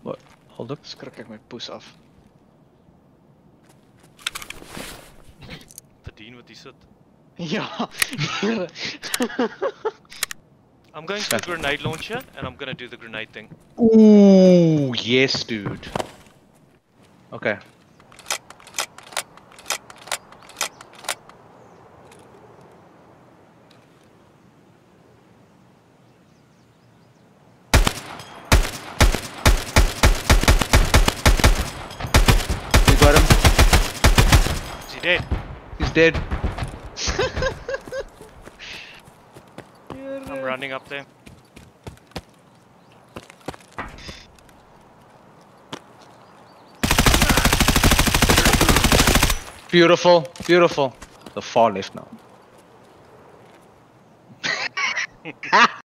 What? Hold up. Schrik ik mijn poes af. Verdien wat die zit. Ja. I'm going to the grenade launcher and I'm gonna do the grenade thing. Ooh, yes, dude. Okay. We got him. Is he dead? He's dead. I'm running up there. Beautiful, beautiful. The far left now.